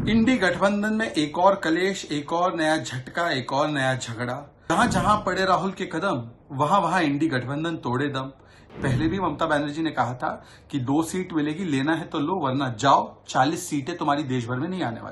इंडी गठबंधन में एक और कलेश, एक और नया झटका, एक और नया झगड़ा। जहां जहां पड़े राहुल के कदम, वहां वहां इंडी गठबंधन तोड़े दम। पहले भी ममता बनर्जी ने कहा था कि 2 सीट मिलेगी, लेना है तो लो वरना जाओ, 40 सीटें तुम्हारी देश भर में नहीं आने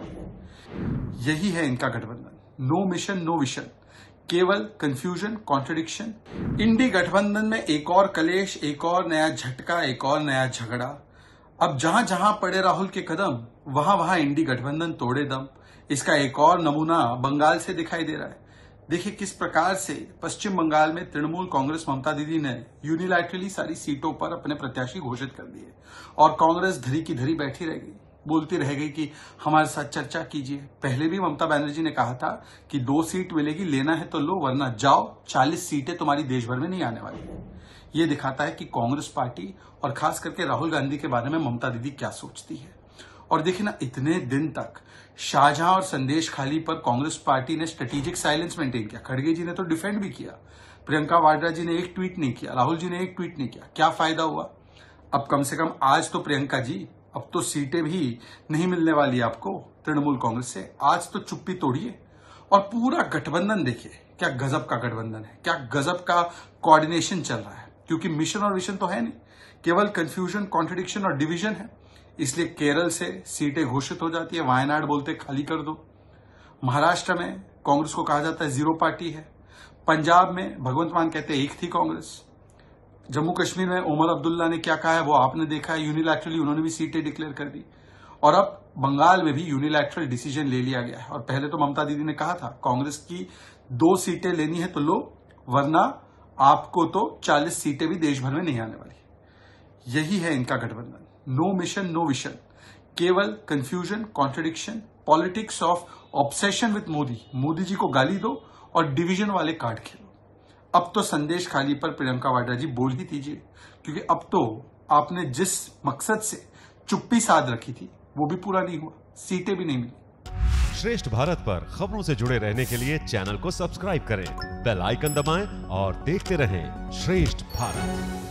वाली। यही है इनका गठबंधन। नो मिशन नो विशन, केवल कंफ्यूजन, कॉन्ट्रडिक्शन। इंडी गठबंधन में एक और कलेश, एक और नया झटका, एक और नया झगड़ा। अब जहां जहां पड़े राहुल के कदम, वहां वहां इंडी गठबंधन तोड़े दम। इसका एक और नमूना बंगाल से दिखाई दे रहा है। देखिए किस प्रकार से पश्चिम बंगाल में तृणमूल कांग्रेस ममता दीदी ने यूनिलैटरली सारी सीटों पर अपने प्रत्याशी घोषित कर दिए और कांग्रेस धरी की धरी बैठी रह गई, बोलती रह गई कि हमारे साथ चर्चा कीजिए। पहले भी ममता बनर्जी ने कहा था कि 2 सीट मिलेगी, लेना है तो लो वरना जाओ, 40 सीटें तुम्हारी देश भर में नहीं आने वाली। ये दिखाता है कि कांग्रेस पार्टी और खास करके राहुल गांधी के बारे में ममता दीदी क्या सोचती है। और देखिए ना, इतने दिन तक शाहजहां और संदेश खाली पर कांग्रेस पार्टी ने स्ट्रेटेजिक साइलेंस मेंटेन किया। खड़गे जी ने तो डिफेंड भी किया, प्रियंका वाड्रा जी ने एक ट्वीट नहीं किया, राहुल जी ने एक ट्वीट नहीं किया। क्या फायदा हुआ? अब कम से कम आज तो प्रियंका जी, अब तो सीटें भी नहीं मिलने वाली आपको तृणमूल कांग्रेस से। आज तो चुप्पी तोड़िए। और पूरा गठबंधन देखिए, क्या गजब का गठबंधन है, क्या गजब का कोऑर्डिनेशन चल रहा है। क्योंकि मिशन और विशन तो है नहीं, केवल कंफ्यूजन, कॉन्ट्रडिक्शन और डिवीजन है। इसलिए केरल से सीटें घोषित हो जाती है, वायनाड बोलते खाली कर दो। महाराष्ट्र में कांग्रेस को कहा जाता है जीरो पार्टी है। पंजाब में भगवंत मान कहते हैं एक थी कांग्रेस। जम्मू कश्मीर में उमर अब्दुल्ला ने क्या कहा है वो आपने देखा है, यूनिलैटरली उन्होंने भी सीटें डिक्लेयर कर दी। और अब बंगाल में भी यूनिलैटरल डिसीजन ले लिया गया है। और पहले तो ममता दीदी ने कहा था कांग्रेस की 2 सीटें लेनी है तो लो, वरना आपको तो 40 सीटें भी देश भर में नहीं आने वाली। यही है इनका गठबंधन। नो मिशन नो विशन, केवल confusion, contradiction, politics of obsession with Modi. Modi ji को गाली दो और डिवीजन वाले कार्ड खेलो। अब तो संदेश खाली पर प्रियंका वाड्रा जी बोल ही दीजिए, क्योंकि अब तो आपने जिस मकसद से चुप्पी साध रखी थी वो भी पूरा नहीं हुआ, सीटें भी नहीं मिली। श्रेष्ठ भारत पर खबरों से जुड़े रहने के लिए चैनल को सब्सक्राइब करें, बेल आइकन दबाएं और देखते रहें श्रेष्ठ भारत।